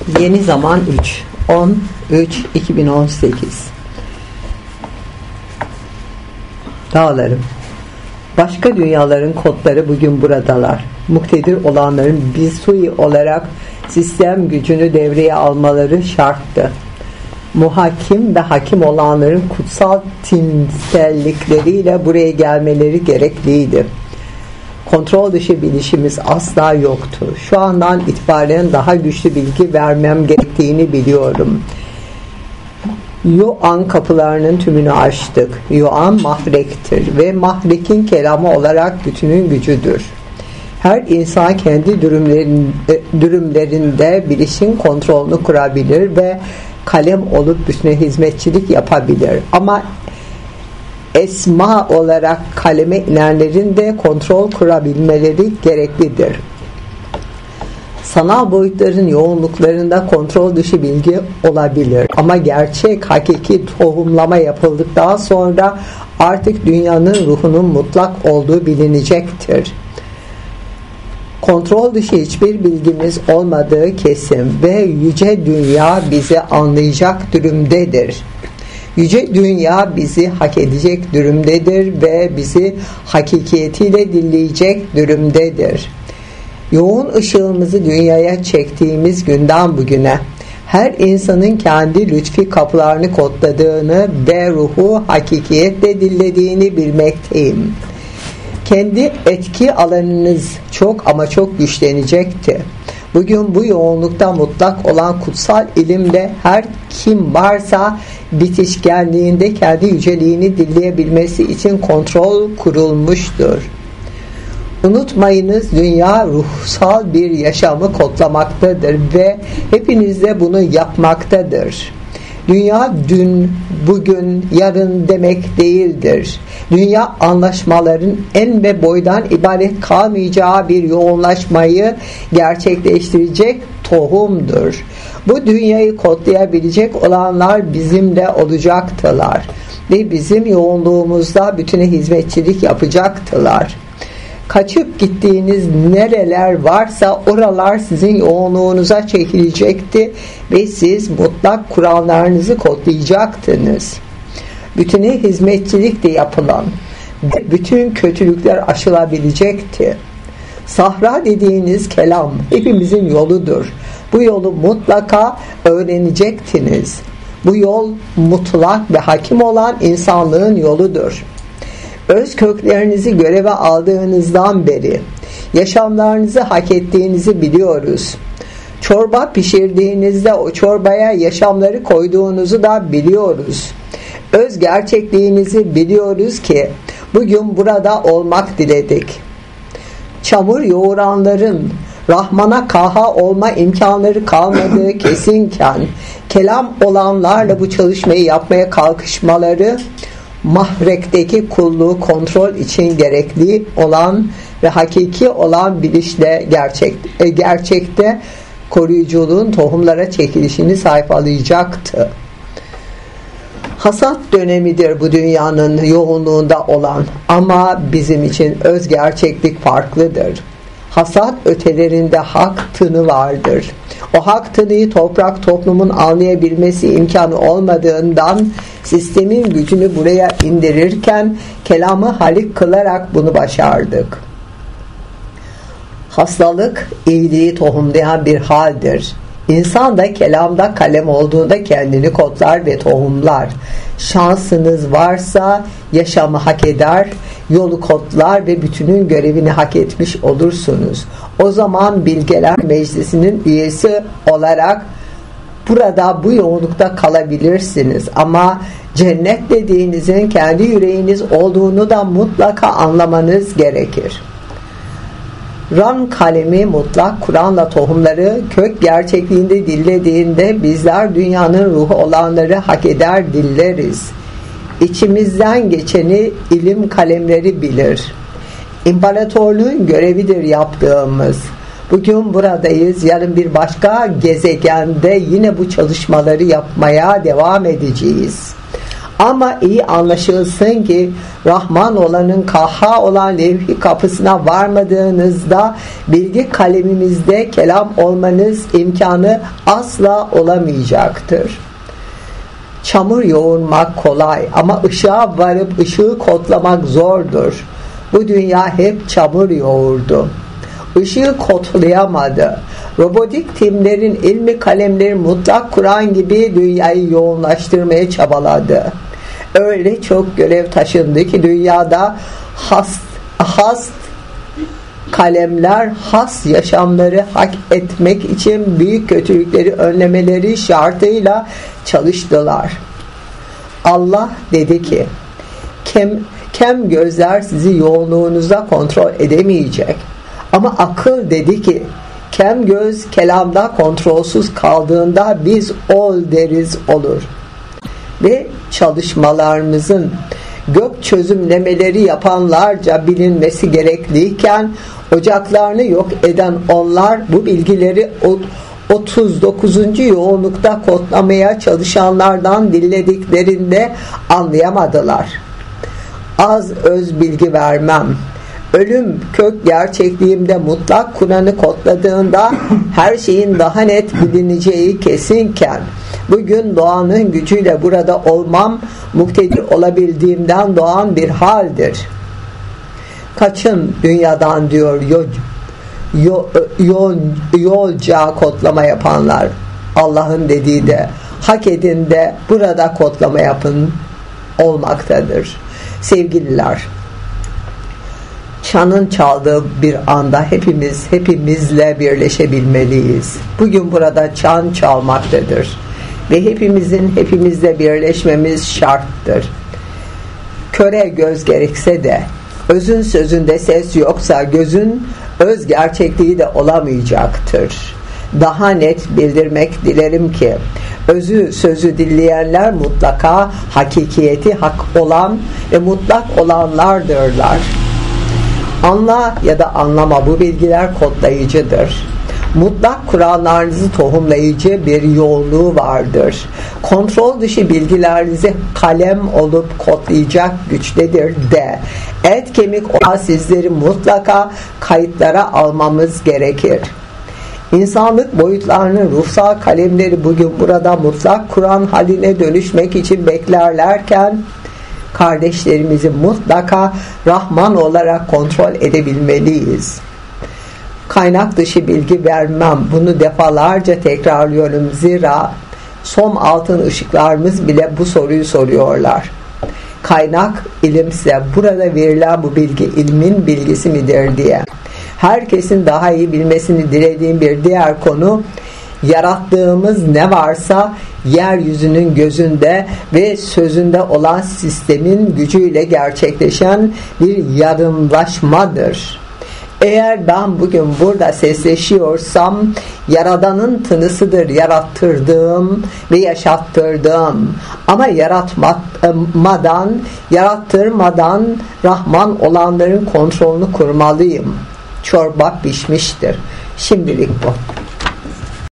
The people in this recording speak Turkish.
Yeni zaman 3 10-3-2018. Dağlarım, başka dünyaların kodları bugün buradalar. Muktedir olanların bir sui olarak sistem gücünü devreye almaları şarttı. Muhakim ve hakim olanların kutsal tinsellikleriyle buraya gelmeleri gerekliydi. Kontrol dışı bilişimiz asla yoktu. Şu andan itibaren daha güçlü bilgi vermem gerektiğini biliyorum. Yuan kapılarının tümünü açtık. Yuan mahrektir ve mahrekin kelamı olarak bütünün gücüdür. Her insan kendi dürümlerinde bilişin kontrolünü kurabilir ve kalem olup bütüne hizmetçilik yapabilir. Ama esma olarak kaleme inenlerin de kontrol kurabilmeleri gereklidir. Sanal boyutların yoğunluklarında kontrol dışı bilgi olabilir. Ama gerçek, hakiki tohumlama yapıldıktan sonra artık dünyanın ruhunun mutlak olduğu bilinecektir. Kontrol dışı hiçbir bilgimiz olmadığı kesin ve yüce dünya bizi anlayacak durumdadır. Yüce dünya bizi hak edecek durumdadır ve bizi hakikiyetiyle dinleyecek durumdadır. Yoğun ışığımızı dünyaya çektiğimiz günden bugüne her insanın kendi lütfi kapılarını kodladığını ve ruhu hakikiyetle dinlediğini bilmekteyim. Kendi etki alanınız çok ama çok güçlenecekti. Bugün bu yoğunlukta mutlak olan kutsal ilimle her kim varsa bitişkenliğinde kendi yüceliğini dinleyebilmesi için kontrol kurulmuştur. Unutmayınız, dünya ruhsal bir yaşamı kodlamaktadır ve hepiniz de bunu yapmaktadır. Dünya dün, bugün, yarın demek değildir. Dünya anlaşmaların en ve boydan ibaret kalmayacağı bir yoğunlaşmayı gerçekleştirecek tohumdur. Bu dünyayı kodlayabilecek olanlar bizimle olacaktılar ve bizim yoğunluğumuzda bütüne hizmetçilik yapacaktılar. Kaçıp gittiğiniz nereler varsa oralar sizin yoğunluğunuza çekilecekti ve siz mutlak kurallarınızı kodlayacaktınız. Bütüne hizmetçilikle yapılan bütün kötülükler aşılabilecekti. Sahra dediğiniz kelam hepimizin yoludur. Bu yolu mutlaka öğrenecektiniz. Bu yol mutlak ve hakim olan insanlığın yoludur. Öz köklerinizi göreve aldığınızdan beri yaşamlarınızı hak ettiğinizi biliyoruz. Çorba pişirdiğinizde o çorbaya yaşamları koyduğunuzu da biliyoruz. Öz gerçekliğinizi biliyoruz ki bugün burada olmak diledik. Çamur yoğuranların Rahman'a kaha olma imkanları kalmadığı kesinken kelam olanlarla bu çalışmayı yapmaya kalkışmaları mahrekteki kulluğu kontrol için gerekli olan ve hakiki olan bilişle gerçekte koruyuculuğun tohumlara çekilişini sayfalayacaktı. Hasat dönemidir bu dünyanın yoğunluğunda olan ama bizim için öz gerçeklik farklıdır. Hasat ötelerinde hak tını vardır. O hak tınıyı toprak toplumun anlayabilmesi imkanı olmadığından sistemin gücünü buraya indirirken kelamı halik kılarak bunu başardık. Hastalık iyiliği tohumlayan bir haldir. İnsan da kelamda kalem olduğunda kendini kodlar ve tohumlar. Şansınız varsa yaşamı hak eder, yolu kodlar ve bütünün görevini hak etmiş olursunuz. O zaman Bilgeler Meclisi'nin üyesi olarak burada bu yoğunlukta kalabilirsiniz. Ama cennet dediğinizin kendi yüreğiniz olduğunu da mutlaka anlamanız gerekir. Ran kalemi mutlak Kur'an'la tohumları kök gerçekliğinde dillediğinde bizler dünyanın ruhu olanları hak eder dilleriz. İçimizden geçeni ilim kalemleri bilir. İmparatorluğun görevidir yaptığımız. Bugün buradayız, yarın bir başka gezegende yine bu çalışmaları yapmaya devam edeceğiz. Ama iyi anlaşılsın ki Rahman olanın kahha olan levh-i kapısına varmadığınızda bilgi kalemimizde kelam olmanız imkanı asla olamayacaktır. Çamur yoğurmak kolay ama ışığa varıp ışığı kodlamak zordur. Bu dünya hep çamur yoğurdu. Işığı kodlayamadı. Robotik timlerin ilmi kalemleri mutlak Kur'an gibi dünyayı yoğunlaştırmaya çabaladı. Öyle çok görev taşındı ki dünyada has kalemler has yaşamları hak etmek için büyük kötülükleri önlemeleri şartıyla çalıştılar. Allah dedi ki, kem gözler sizi yoğunluğunuza kontrol edemeyecek. Ama akıl dedi ki, kem göz kelamda kontrolsüz kaldığında biz ol deriz olur. Ve çalışmalarımızın gök çözümlemeleri yapanlarca bilinmesi gerekliyken ocaklarını yok eden onlar bu bilgileri 39. yoğunlukta kodlamaya çalışanlardan dinlediklerinde anlayamadılar. Az öz bilgi vermem. Ölüm kök gerçekliğimde mutlak Kur'an'ı kodladığında her şeyin daha net bilineceği kesinken bugün doğanın gücüyle burada olmam muktedir olabildiğimden doğan bir haldir. Kaçın dünyadan diyor yolca kodlama yapanlar. Allah'ın dediği de hak edin de burada kodlama yapın olmaktadır. Sevgililer, çanın çaldığı bir anda hepimizle birleşebilmeliyiz. Bugün burada çan çalmaktadır ve hepimizle birleşmemiz şarttır. Köre göz gerekse de özün sözünde ses yoksa gözün öz gerçekliği de olamayacaktır. Daha net bildirmek dilerim ki özü sözü dinleyenler mutlaka hakikiyeti hak olan ve mutlak olanlardırlar. Anla ya da anlama, bu bilgiler kodlayıcıdır. Mutlak Kur'anlarınızı tohumlayıcı bir yoğunluğu vardır. Kontrol dışı bilgilerinizi kalem olup kodlayacak güçtedir de et kemik olan sizleri mutlaka kayıtlara almamız gerekir. İnsanlık boyutlarının ruhsal kalemleri bugün burada mutlak Kur'an haline dönüşmek için beklerlerken kardeşlerimizi mutlaka Rahman olarak kontrol edebilmeliyiz. Kaynak dışı bilgi vermem. Bunu defalarca tekrarlıyorum. Zira som altın ışıklarımız bile bu soruyu soruyorlar. Kaynak ilimse burada verilen bu bilgi ilmin bilgisi midir diye. Herkesin daha iyi bilmesini dilediğim bir diğer konu, yarattığımız ne varsa yeryüzünün gözünde ve sözünde olan sistemin gücüyle gerçekleşen bir yarımlaşmadır. Eğer ben bugün burada sesleşiyorsam Yaradan'ın tınısıdır yarattırdığım ve yaşattırdığım. Ama yarattırmadan Rahman olanların kontrolünü kurmalıyım. Çorba pişmiştir. Şimdilik bu.